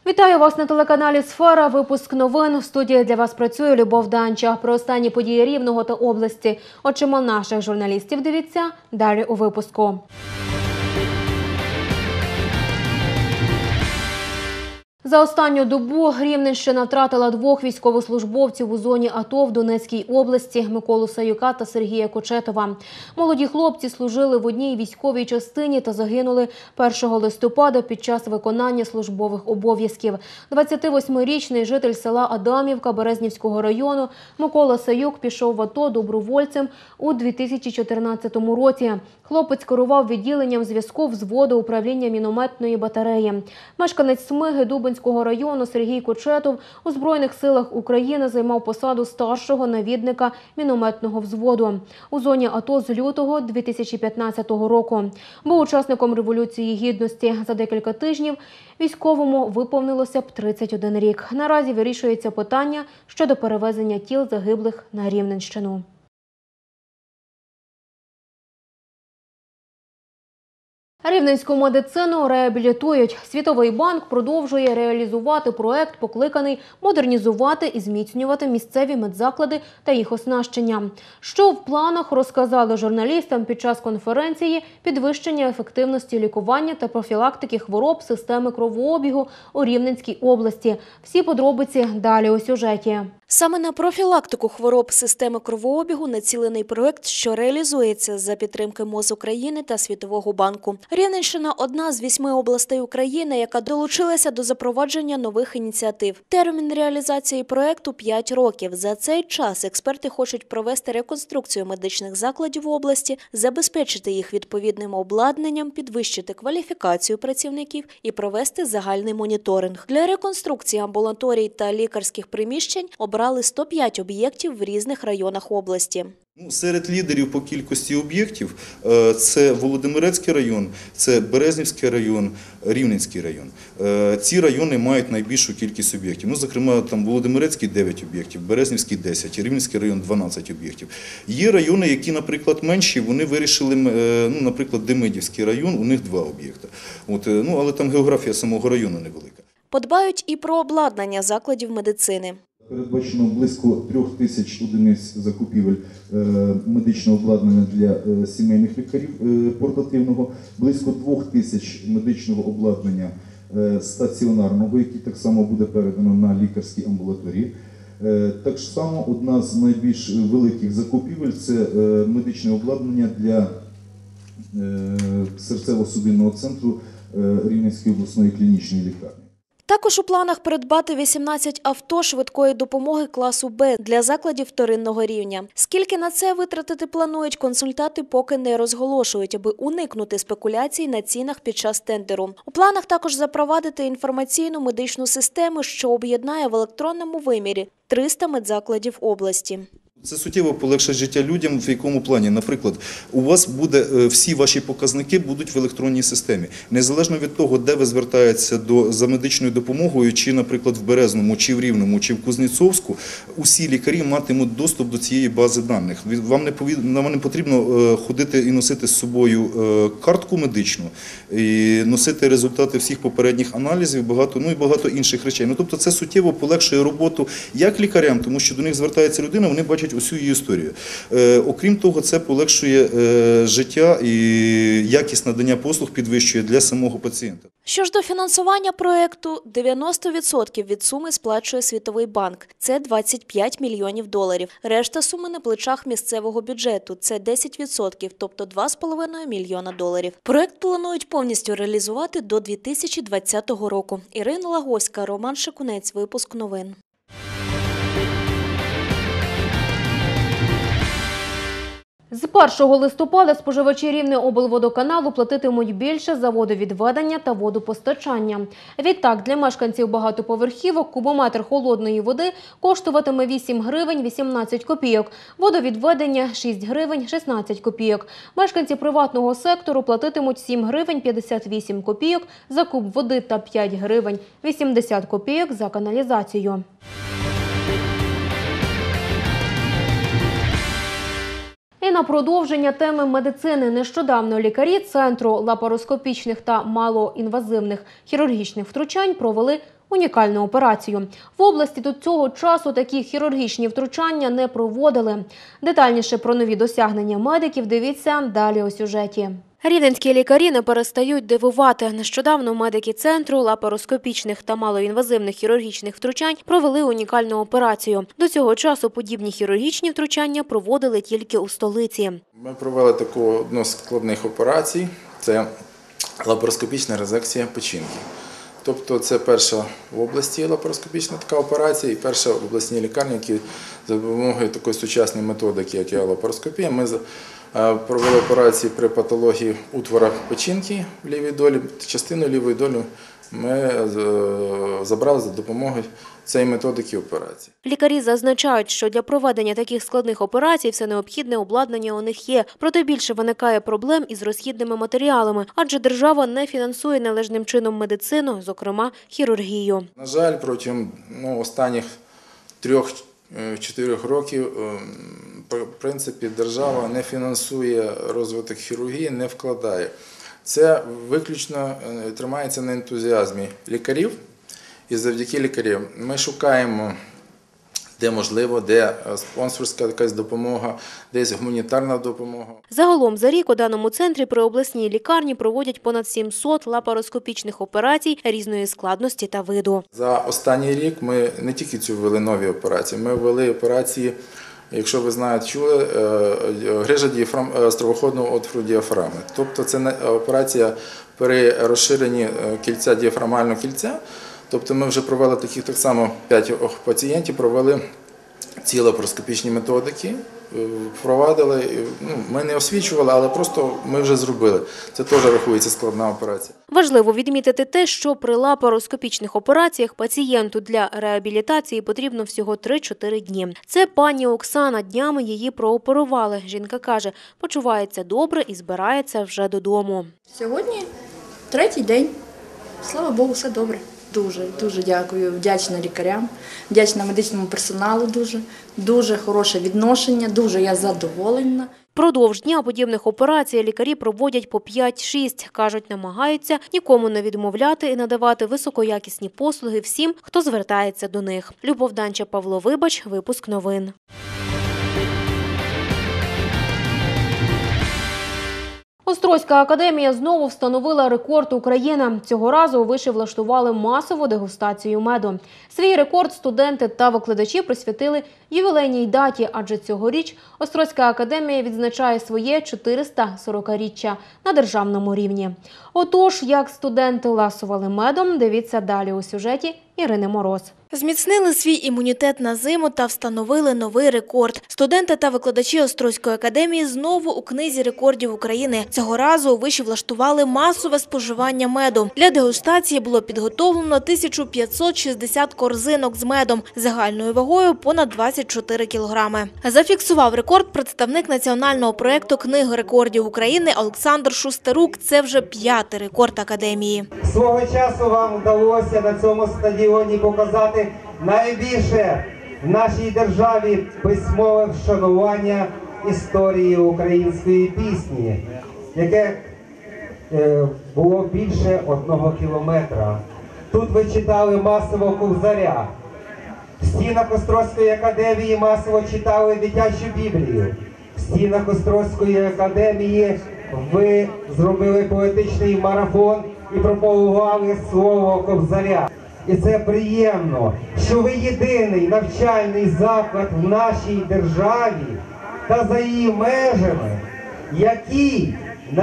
Вітаю вас на телеканалі «Сфера». Випуск новин. В студії для вас працює Любов Данча. Про останні події Рівного та області. От чимало наших журналістів дивіться далі у випуску. За останню добу Рівненщина втратила двох військовослужбовців у зоні АТО в Донецькій області – Миколу Саюка та Сергія Кочетова. Молоді хлопці служили в одній військовій частині та загинули 1 листопада під час виконання службових обов'язків. 28-річний житель села Адамівка Березнівського району Микола Саюк пішов в АТО добровольцем у 2014 році. Хлопець керував відділенням зв'язку взводу управління мінометної батареї. Мешканець Смиги Дубенського району Сергій Кочетов у Збройних силах України займав посаду старшого навідника мінометного взводу у зоні АТО з лютого 2015 року. Був учасником Революції Гідності. За декілька тижнів військовому виповнилося б 31 рік. Наразі вирішується питання щодо перевезення тіл загиблих на Рівненщину. Рівненську медицину реабілітують. Світовий банк продовжує реалізувати проект, покликаний модернізувати і зміцнювати місцеві медзаклади та їх оснащення. Що в планах, розказали журналістам під час конференції «Підвищення ефективності лікування та профілактики хвороб системи кровообігу у Рівненській області». Всі подробиці далі у сюжеті. Саме на профілактику хвороб системи кровообігу націлений проект, що реалізується за підтримки МОЗ України та Світового банку. Рівненщина – одна з 8 областей України, яка долучилася до запровадження нових ініціатив. Термін реалізації проекту – 5 років. За цей час експерти хочуть провести реконструкцію медичних закладів області, забезпечити їх відповідним обладнанням, підвищити кваліфікацію працівників і провести загальний моніторинг. Для реконструкції амбулаторій та лікарських приміщень обрали 105 об'єктів в різних районах області. Серед лідерів по кількості об'єктів – це Володимирецький район, це Березнівський район, Рівненський район. Ці райони мають найбільшу кількість об'єктів. Зокрема, там Володимирецький – 9 об'єктів, Березнівський – 10, Рівненський район – 12 об'єктів. Є райони, які, наприклад, менші, вони вирішили, наприклад, Демидівський район, у них 2 об'єкти. Але там географія самого району невелика. Подбають і про обладнання закладів медицини. Передбачено близько 3000 одиниць закупівель медичного обладнання для сімейних лікарів портативного, близько 2000 медичного обладнання стаціонарного, який так само буде передано на лікарські амбулаторії. Так само одна з найбільш великих закупівель – це медичне обладнання для серцево-судинного центру Рівненської обласної клінічної лікарні. Також у планах придбати 18 авто швидкої допомоги класу Б для закладів вторинного рівня. Скільки на це витратити планують, консультанти поки не розголошують, аби уникнути спекуляцій на цінах під час тендеру. У планах також запровадити інформаційну медичну систему, що об'єднає в електронному вимірі 300 медзакладів області. Це суттєво полегшить життя людям, в якому плані, наприклад, у вас всі ваші показники будуть в електронній системі. Незалежно від того, де ви звертаєтеся за медичною допомогою, чи, наприклад, в Березному, чи в Рівному, чи в Кузнєцовську, усі лікарі матимуть доступ до цієї бази даних. Вам не потрібно ходити і носити з собою картку медичну, і носити результати всіх попередніх аналізів, і багато інших речей. Тобто це суттєво полегшує роботу як лікарям, тому що до них звертається людина, вони бачать усю її історію. Окрім того, це полегшує життя і якість надання послуг підвищує для самого пацієнта. Що ж до фінансування проєкту, 90% від суми сплачує Світовий банк – це $25 мільйонів. Решта суми на плечах місцевого бюджету – це 10%, тобто $2,5 мільйона. Проєкт планують повністю реалізувати до 2020 року. Ірина Лагоська, Роман Шикунець, випуск новин. З 1 листопада споживачі Рівнеоблводоканалу платитимуть більше за водовідведення та водопостачання. Відтак, для мешканців багатоповерхівок кубометр холодної води коштуватиме 8 гривень 18 копійок, водовідведення – 6 гривень 16 копійок. Мешканці приватного сектору платитимуть 7 гривень 58 копійок за куб води та 5 гривень 80 копійок за каналізацію. І на продовження теми медицини. Нещодавно лікарі Центру лапароскопічних та малоінвазивних хірургічних втручань провели унікальну операцію. В області до цього часу такі хірургічні втручання не проводили. Детальніше про нові досягнення медиків дивіться далі у сюжеті. Рівненські лікарі не перестають дивувати. Нещодавно медики Центру лапароскопічних та малоінвазивних хірургічних втручань провели унікальну операцію. До цього часу подібні хірургічні втручання проводили тільки у столиці. Ми провели таку одну з складних операцій – це лапароскопічна резекція печінки. Тобто це перша в області лапароскопічна така операція і перша в обласній лікарні, які за допомогою такої сучасної методики, як є лапароскопія, ми провели операції при патології утвора печінки в лівій долі. Частину лівої долі ми забрали за допомогою цієї методики операції. Лікарі зазначають, що для проведення таких складних операцій все необхідне обладнання у них є. Проте більше виникає проблем із розхідними матеріалами, адже держава не фінансує належним чином медицину, зокрема хірургію. На жаль, протягом останніх 3-4 років в принципі, держава не фінансує розвиток хірургії, не вкладає. Це виключно тримається на ентузіазмі лікарів. І завдяки лікарям ми шукаємо, де можливо, де спонсорська якась допомога, десь гуманітарна допомога. Загалом за рік у даному центрі при обласній лікарні проводять понад 700 лапароскопічних операцій різної складності та виду. За останній рік ми не тільки цю ввели нові операції, ми ввели операції, якщо ви знаєте, чули, грижа стравоходного отвору діафрагми. Тобто це операція при розширенні кільця, діафрагмального кільця. Тобто ми вже провели таких так само 5 пацієнтів, провели ці лапароскопічні методики, впровадили. Ми не освічували, але просто ми вже зробили. Це теж рахується складна операція. Важливо відмітити те, що при лапароскопічних операціях пацієнту для реабілітації потрібно всього 3-4 дні. Це пані Оксана, днями її прооперували. Жінка каже, почувається добре і збирається вже додому. Сьогодні 3-й день. Слава Богу, все добре. Дуже дякую, вдячна лікарям, вдячна медичному персоналу дуже хороше відношення, дуже я задоволена. Впродовж дня подібних операцій лікарі проводять по 5-6. Кажуть, намагаються нікому не відмовляти і надавати високоякісні послуги всім, хто звертається до них. Любов Данча, Павло Вибач, випуск новин. Острозька академія знову встановила рекорд України. Цього разу у виші влаштували масову дегустацію меду. Свій рекорд студенти та викладачі присвятили ювілейній даті, адже цьогоріч Острозька академія відзначає своє 440-річчя на державному рівні. Отож, як студенти ласували медом, дивіться далі у сюжеті Ірини Мороз. Зміцнили свій імунітет на зиму та встановили новий рекорд. Студенти та викладачі Острозької академії знову у книзі рекордів України. Цього разу у виші влаштували масове споживання меду. Для дегустації було підготовлено 1560 корзинок з медом загальною вагою понад 24 кілограми. Зафіксував рекорд представник національного проєкту «Книга рекордів України» Олександр Шустерук. Це вже 5-й рекорд академії. Свого часу вам вдалося на цьому стадіоні показати найбільше в нашій державі письмове вшанування історії української пісні, яке було більше 1 кілометра. Тут ви читали масово Кобзаря. В стінах Острозької академії масово читали дитячу Біблію. В стінах Острозької академії ви зробили поетичний марафон і пропагували слово Кобзаря. І це приємно, що ви єдиний навчальний заклад в нашій державі та за її межами, який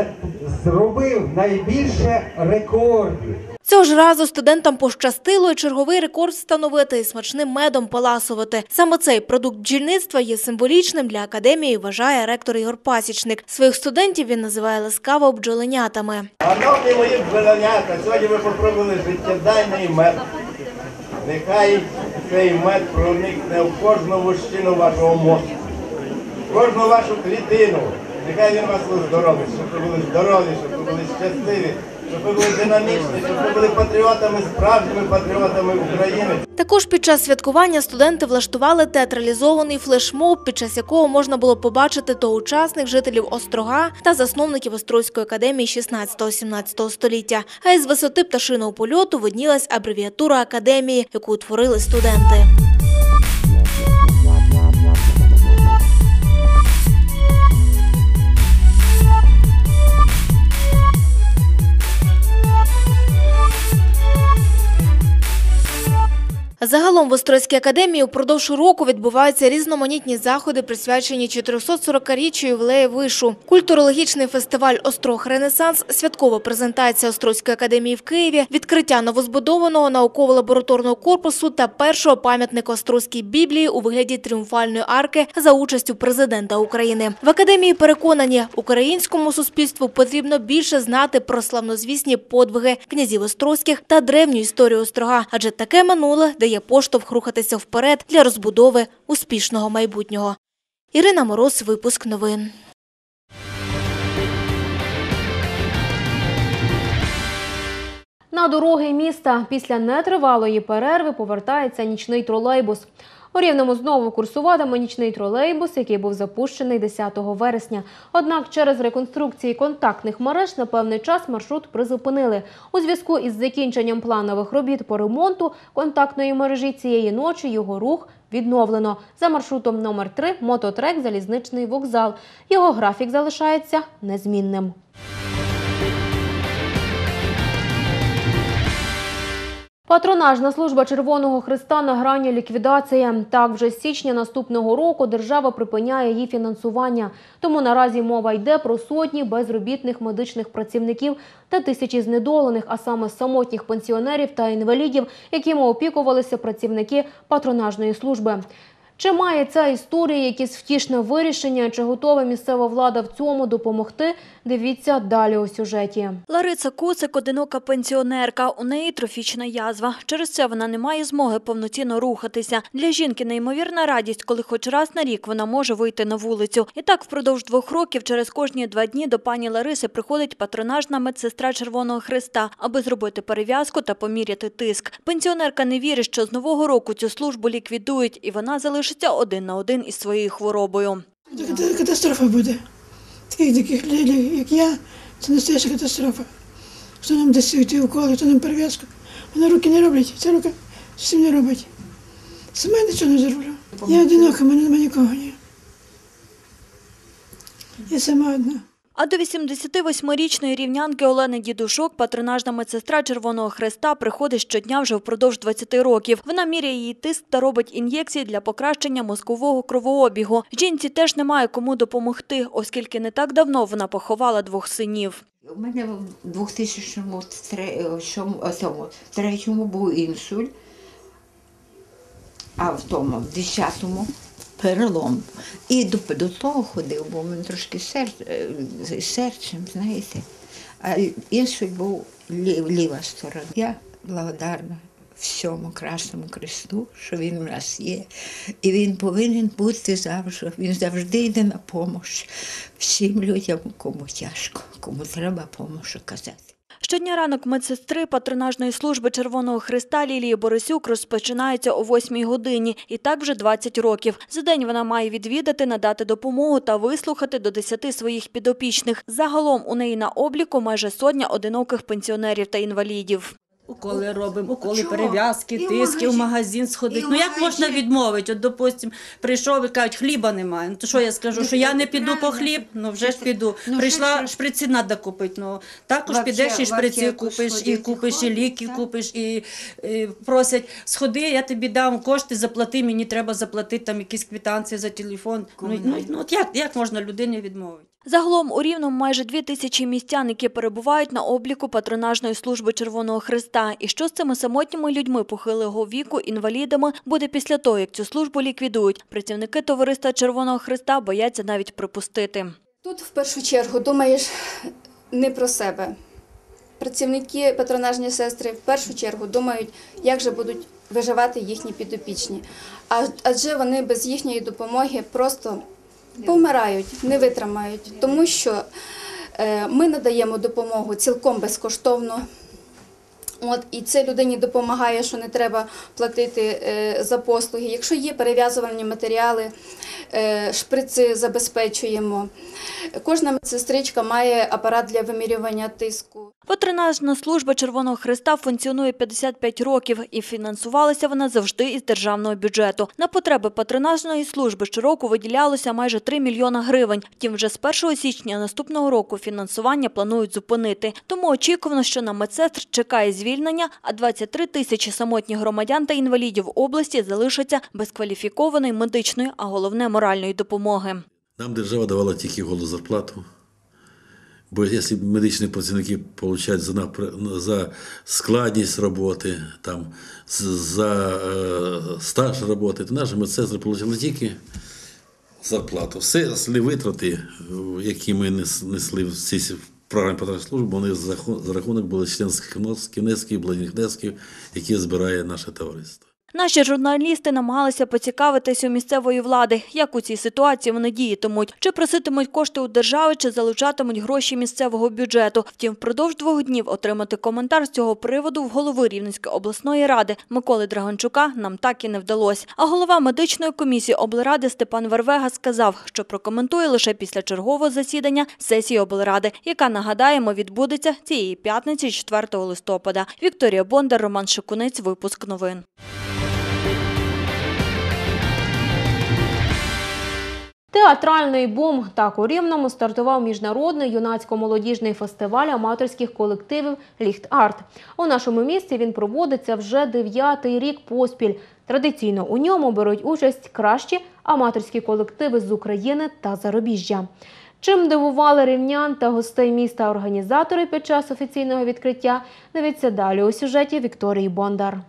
зробив найбільше рекордів. Цього ж разу студентам пощастило і черговий рекорд встановити і смачним медом поласувати. Саме цей продукт бджільництва є символічним для академії, вважає ректор Ігор Пасічник. Своїх студентів він називає ласкаво бджоленятами. Шановні мої бджоленята, сьогодні ви попробували життєдайний мед. Нехай цей мед проникне в кожну вущину вашого мозку, в кожну вашу клітину. Нехай він вас оздоровить, щоб ви були здорові, щоб ви були щасливі щоб ви були динамічні, щоб ви були патріотами, справжніми патріотами України. Також під час святкування студенти влаштували театралізований флешмоб, під час якого можна було побачити тогочасних жителів Острога та засновників Острозької академії 16-17 століття. А із висоти пташиного польоту виднілась абревіатура академії, яку утворили студенти. Загалом в Острозькій академії упродовж року відбуваються різноманітні заходи, присвячені 440-річчю ювілею вишу. Культурологічний фестиваль «Острог Ренесанс», святкова презентація Острозької академії в Києві, відкриття новозбудованого науково-лабораторного корпусу та першого пам'ятника Острозькій Біблії у вигляді тріумфальної арки за участю президента України. В академії переконані, українському суспільству потрібно більше знати про славнозвісні подвиги князів Острозьких та древню історію Острога, адже таке минуле дає поштовх рухатися вперед для розбудови успішного майбутнього. Ірина Мороз, випуск новин. На дороги міста після нетривалої перерви повертається нічний тролейбус. У Рівному знову курсуватиме нічний тролейбус, який був запущений 10 вересня. Однак через реконструкції контактних мереж на певний час маршрут призупинили. У зв'язку із закінченням планових робіт по ремонту контактної мережі цієї ночі його рух відновлено. За маршрутом номер 3 – мототрек «Залізничний вокзал». Його графік залишається незмінним. Патронажна служба Червоного Хреста на грані ліквідації. Так, вже з січня наступного року держава припиняє її фінансування. Тому наразі мова йде про сотні безробітних медичних працівників та тисячі знедолених, а саме самотніх пенсіонерів та інвалідів, якими опікувалися працівники патронажної служби. Чи має ця історія якесь втішне вирішення, чи готова місцева влада в цьому допомогти? Дивіться далі у сюжеті. Лариса Куцик – одинока пенсіонерка. У неї трофічна язва. Через це вона не має змоги повноцінно рухатися. Для жінки неймовірна радість, коли хоч раз на рік вона може вийти на вулицю. І так впродовж 2 років через кожні 2 дні до пані Лариси приходить патронажна медсестра Червоного Хреста, аби зробити перев'язку та поміряти тиск. Пенсіонерка не вірить, що з нового року цю службу ліквідують, і вона залишиться 1 на 1 із своєю хворобою. Катастрофа буде. Таких людей, як я, це настояща катастрофа. Хто нам дасть ті уколи, хто нам перев'язку. Вона руки не роблять, ця рука зовсім не робить. Сама нічого не зроблю. Я одинока, в мене немає нікого. Я сама одна. А до 88-річної рівнянки Олени Дідушок патронажна медсестра Червоного Хреста приходить щодня вже впродовж 20 років. Вона міряє її тиск та робить ін'єкції для покращення мозкового кровообігу. Жінці теж немає кому допомогти, оскільки не так давно вона поховала 2 синів. У мене в 2003 був інсульт, а в 10-му перелом. І до того ходив, бо в мене трошки серцем, знаєте. А інсульт був ліва сторона. Я благодарна всьому Красному Хресту, що він у нас є. І він повинен бути завжди. Він завжди йде на допомогу всім людям, кому тяжко, кому треба допомогу казати. Щодня ранок медсестри патронажної служби Червоного Хреста Лілії Борисюк розпочинається о 8 годині. І так вже 20 років. За день вона має відвідати, надати допомогу та вислухати до 10 своїх підопічних. Загалом у неї на обліку майже 100 одиноких пенсіонерів та інвалідів. Уколи робимо, уколи, перев'язки, тиски, в магазин сходить. Ну як можна відмовити? От, допустим, прийшов і кажуть, хліба немає. Ну то що я скажу, що я не піду по хліб? Ну вже ж піду. Прийшла, шприці треба купити. Ну також підеш і шприці купиш, і ліки купиш, і просять, сходи, я тобі дам кошти, заплати, мені треба заплатити там якісь квитанції за телефон. Ну от як можна людині відмовити? Загалом у Рівному майже 2000 містян, які перебувають на обліку патронажної служби Червоного Хреста. І що з цими самотніми людьми похилого віку, інвалідами, буде після того, як цю службу ліквідують? Працівники товариства Червоного Хреста бояться навіть припустити. Тут в першу чергу думаєш не про себе. Працівники, патронажні сестри в першу чергу думають, як же будуть виживати їхні підопічні. Адже вони без їхньої допомоги просто помирають, не витримають, тому що Ми надаємо допомогу цілком безкоштовно. І це людині допомагає, що не треба платити за послуги. Якщо є перев'язувальні матеріали, шприци забезпечуємо. Кожна медсестричка має апарат для вимірювання тиску. Патронажна служба Червоного Хреста функціонує 55 років і фінансувалася вона завжди із державного бюджету. На потреби патронажної служби щороку виділялося майже 3 мільйона гривень. Втім, вже з 1 січня наступного року фінансування планують зупинити. Тому очікувано, що на медсестр чекає звільнення, а 23 тисячі самотніх громадян та інвалідів області залишаться без кваліфікованої медичної, а головне – моральної допомоги. Нам держава давала тільки голу зарплату. Бо якщо медичні працівники отримують за складність роботи, за стаж роботи, то наші медсестри отримали тільки зарплату. Все витрати, які ми несли в цій програмі патронажної служби, вони за рахунок були членських внесків, благодійних внесків, які збирає наше товариство. Наші журналісти намагалися поцікавитись у місцевої влади, як у цій ситуації вони діятимуть. Чи проситимуть кошти у держави, чи залучатимуть гроші місцевого бюджету. Втім, впродовж 2 днів отримати коментар з цього приводу в голови Рівненської обласної ради Миколи Драганчука нам так і не вдалося. А голова медичної комісії облради Степан Вервега сказав, що прокоментує лише після чергового засідання сесії облради, яка, нагадаємо, відбудеться цієї п'ятниці 4 листопада. Вікторія Бондар, Роман Шикунець, випуск новин. Театральний бум. Так у Рівному стартував міжнародний юнацько-молодіжний фестиваль аматорських колективів «Ліхт-Арт». У нашому місті він проводиться вже 9-й рік поспіль. Традиційно у ньому беруть участь кращі аматорські колективи з України та зарубіжжя. Чим дивували рівнян та гостей міста організатори під час офіційного відкриття, дивіться далі у сюжеті Вікторії Бондар.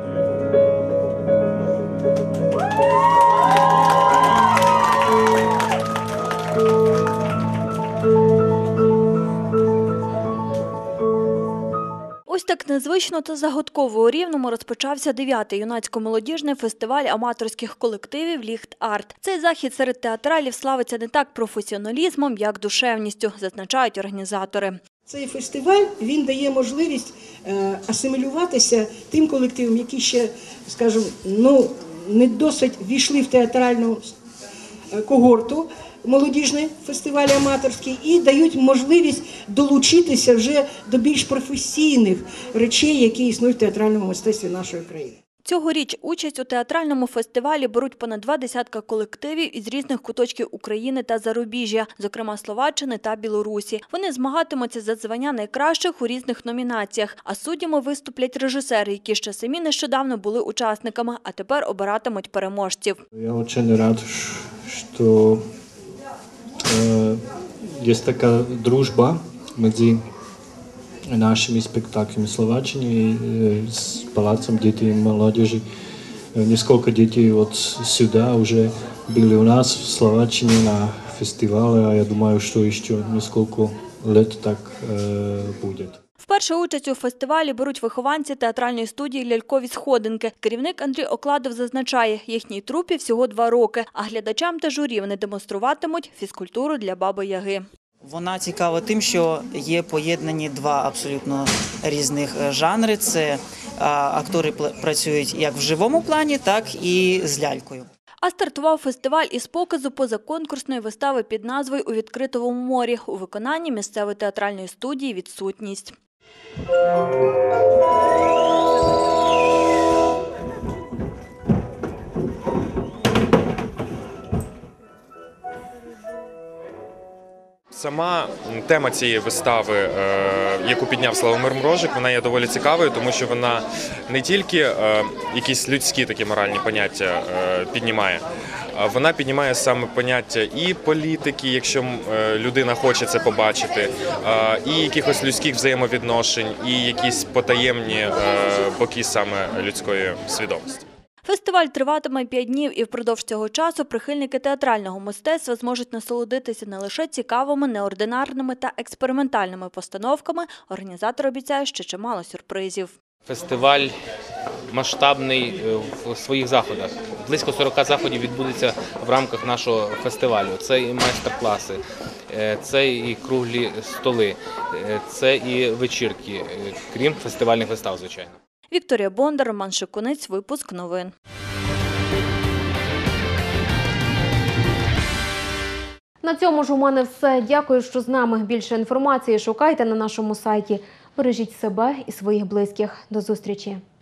Ось так незвично та загадково у Рівному розпочався 9-й юнацько-молодіжний фестиваль аматорських колективів «Ліхт-Арт». Цей захід серед театралів славиться не так професіоналізмом, як душевністю, зазначають організатори. Цей фестиваль, він дає можливість асимілюватися тим колективам, які ще, скажімо, не досить ввійшли в театральну когорту, молодіжний фестиваль аматорський, і дають можливість долучитися вже до більш професійних речей, які існують в театральному мистецтві нашої країни. Цьогоріч участь у театральному фестивалі беруть понад 20 колективів із різних куточків України та зарубіжжя, зокрема Словаччини та Білорусі. Вони змагатимуться за звання найкращих у різних номінаціях, а суддями виступлять режисери, які ще самі нещодавно були учасниками, а тепер обиратимуть переможців. Я дуже рад, що є така дружба між нашими спектаклями в Словаччине с Палацом детей и молодежи. Несколько детей вот сюда уже были у нас в Словаччине на фестивале, а я думаю, что еще несколько лет так будет. Вперше участь у фестивалі беруть вихованці театральної студії «Лялькові сходинки». Керівник Андрій Окладов зазначає, їхній трупі всього 2 роки, а глядачам та журі вони демонструватимуть фізкультуру для Баби-Яги. Вона цікава тим, що є поєднані 2 абсолютно різних жанри. Це актори працюють як в живому плані, так і з лялькою. А стартував фестиваль із показу позаконкурсної вистави під назвою «У відкритому морі» у виконанні місцевої театральної студії «Відсутність». Сама тема цієї вистави, яку підняв Славомир Мрожик, вона є доволі цікавою, тому що вона не тільки якісь людські такі моральні поняття піднімає, вона піднімає саме поняття і політики, якщо людина хоче це побачити, і якихось людських взаємовідношень, і якісь потаємні боки саме людської свідомості. Фестиваль триватиме 5 днів, і впродовж цього часу прихильники театрального мистецтва зможуть насолодитися не лише цікавими, неординарними та експериментальними постановками. Організатор обіцяє ще чимало сюрпризів. Фестиваль масштабний в своїх заходах. Близько 40 заходів відбудеться в рамках нашого фестивалю. Це і майстер-класи, це і круглі столи, це і вечірки, крім фестивальних вистав, звичайно. Вікторія Бондар, Роман Шикунець, випуск новин. На цьому ж у мене все. Дякую, що з нами. Більше інформації шукайте на нашому сайті. Бережіть себе і своїх близьких. До зустрічі!